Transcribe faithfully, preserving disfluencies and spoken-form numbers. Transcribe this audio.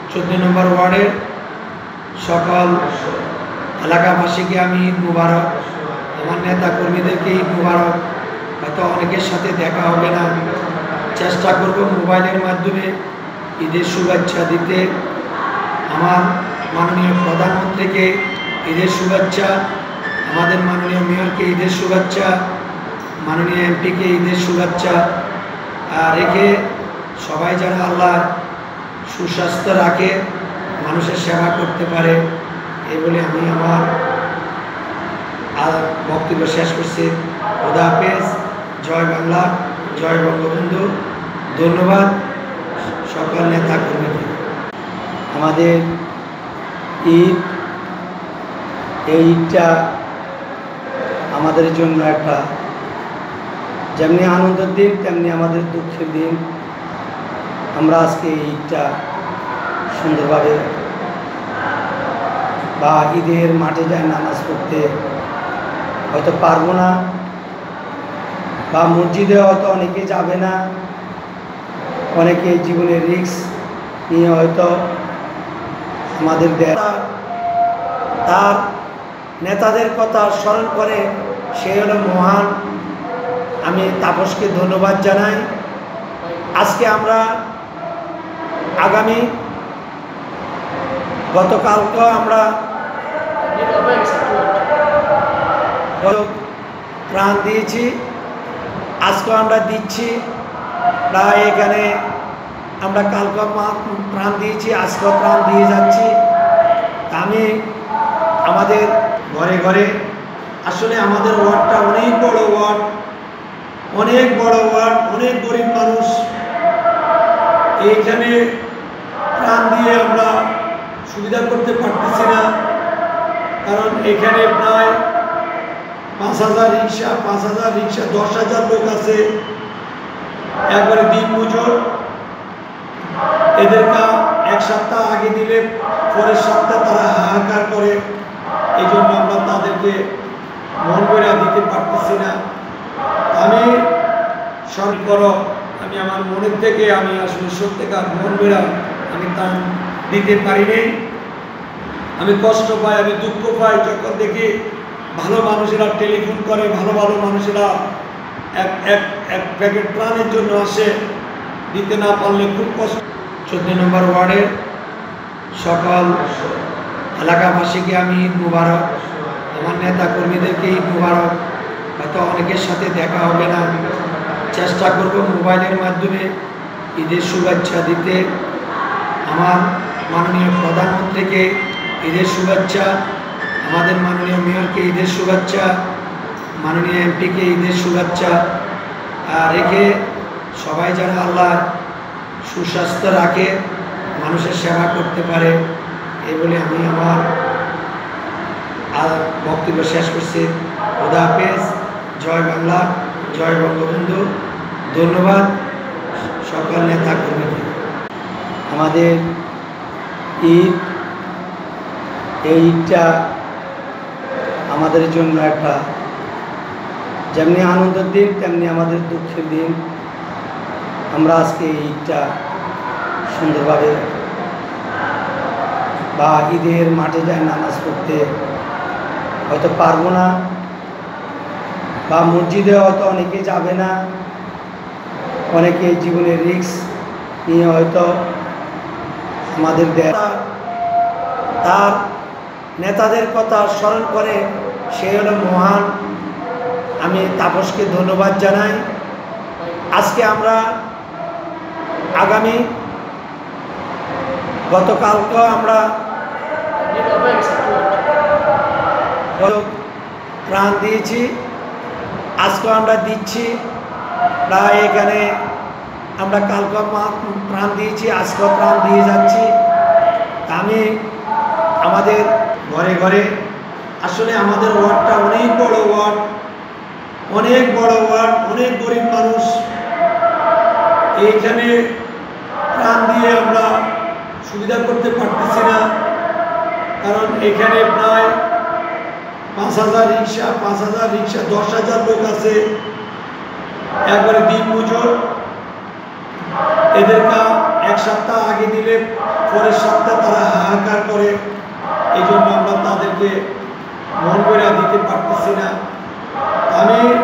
চোদ্দ নম্বর ওয়ার্ডের সকল এলাকাবাসীকে আমি ঈদ মুবারক, আমার নেতা কর্মীদেরকে ঈদ মুবারক। হয়তো অনেকের সাথে দেখা হবে না, চেষ্টা করব মোবাইলের মাধ্যমে ঈদের শুভেচ্ছা দিতে। আমার মাননীয় প্রধানমন্ত্রীকে ঈদের শুভেচ্ছা, আমাদের মাননীয় মেয়রকে ঈদের শুভেচ্ছা, মাননীয় এমপিকে ঈদের শুভেচ্ছা রেখে সবাই যেন আল্লাহ সুস্বাস্থ্য রাখে, মানুষের সেবা করতে পারে, এই বলে আমি আমার বক্তব্য শেষ করছি। খোদা হাফেজ। জয় বাংলা, জয় বঙ্গবন্ধু। ধন্যবাদ সকল নেতা কর্মীকে। আমাদের ঈদ, এই ঈদটা আমাদের জন্য একটা যেমনি আনন্দের দিন তেমনি আমাদের দুঃখের দিন। আমরা আজকে এই ঈদটা সুন্দরভাবে বা ঈদের মাঠে যায় নামাজ পড়তে হয়তো পারবো না, বা মসজিদে হয়তো অনেকে যাবে না, অনেকে জীবনের রিস্ক নিয়ে হয়তো আমাদের তার নেতাদের কথা স্মরণ করে সে হলো মহান। আমি তাপসকে ধন্যবাদ জানাই। আজকে আমরা আগামী গতকালকে আমরা প্রাণ দিয়েছি, আজকে আমরা দিচ্ছি। প্রায় এখানে আমরা কালকে প্রাণ দিয়েছি, আজকেও প্রাণ দিয়ে যাচ্ছি। আমি আমাদের ঘরে ঘরে, আসলে আমাদের ওয়ার্ডটা অনেক বড় ওয়ার্ড, অনেক বড় ওয়ার্ড, অনেক গরিব মানুষ। এইখানে প্রাণ দিয়ে আমরা সুবিধা করতে পারতেছি না, কারণ এখানে প্রায় পাঁচ হাজার রিক্সা পাঁচ হাজার রিক্সা দশ হাজার লোক আছে, একবারে দিন মজুর। এদেরকে এক সপ্তাহ আগে দিলে পরের সপ্তাহ তারা হাহাকার করে, এই জন্য আমরা তাদেরকে মন বেড়া দিতে পারতেছি না। আমি সরকার আমি আমার মনের থেকে আমি আসলে সত্যিকার মন বেড়া আমি তা দিতে পারি নাই। আমি কষ্ট পাই, আমি দুঃখ পাই যখন দেখি ভালো মানুষেরা টেলিফোন করে, ভালো ভালো মানুষেরা এক এক এক প্যাকেট প্রাণের জন্য আসে, দিতে না পারলে খুব কষ্ট। চোদ্দ নম্বর ওয়ার্ডের সকল এলাকাবাসীকে আমি ঈদ মুবারক, আমার নেতা কর্মীদেরকে ঈদ মুবারক। হয়তো অনেকের সাথে দেখা হবে না, চেষ্টা করব মোবাইলের মাধ্যমে ঈদের শুভেচ্ছা দিতে। আমার মাননীয় প্রধানমন্ত্রীকে ঈদের শুভেচ্ছা, আমাদের মাননীয় মেয়রকে ঈদের শুভেচ্ছা, মাননীয় এমপিকে ঈদের শুভেচ্ছা রেখে সবাই যেন আল্লাহ সুস্বাস্থ্য রাখে, মানুষের সেবা করতে পারে, এই বলে আমি আমার বক্তব্য শেষ করছি। খোদা হাফেজ। জয় বাংলা, জয় বঙ্গবন্ধু। ধন্যবাদ সকল নেতা কর্মীকে। আমাদের ঈদ, এই ঈদটা আমাদের জন্য একটা যেমনি আনন্দের দিন তেমনি আমাদের দুঃখের দিন। আমরা আজকে এই ঈদটা সুন্দরভাবে বা ঈদের মাঠে যায় নামাজ পড়তে হয়তো পারবো না, বা মসজিদে হয়তো অনেকে যাবে না, অনেকে জীবনের রিস্ক নিয়ে হয়তো আমাদের তার নেতাদের কথা স্মরণ করে সে হলো মহান। আমি তাপসকে ধন্যবাদ জানাই। আজকে আমরা আগামী গতকালকে আমরা প্রাণ দিয়েছি, আজকে আমরা দিচ্ছি। প্রায় এখানে আমরা কালকে প্রাণ দিয়েছি, আজকেও প্রাণ দিয়ে যাচ্ছি। আমি আমাদের ঘরে ঘরে, আসলে আমাদের ওয়ার্ডটা অনেক বড় ওয়ার্ড, অনেক বড় ওয়ার্ড, অনেক গরিব মানুষ। এইখানে প্রাণ দিয়ে আমরা সুবিধা করতে পারতেছি না, কারণ এখানে প্রায় পাঁচ হাজার রিক্সা পাঁচ হাজার রিক্সা দশ হাজার লোক আছে, একবারে দিন মজুর। এদেরকে এক সপ্তাহ আগে দিলে পরের সপ্তাহে তারা হাহাকার করে, এই জন্য আমরা তাদেরকে মন বেড়া দিতে পারতেছি না। আমি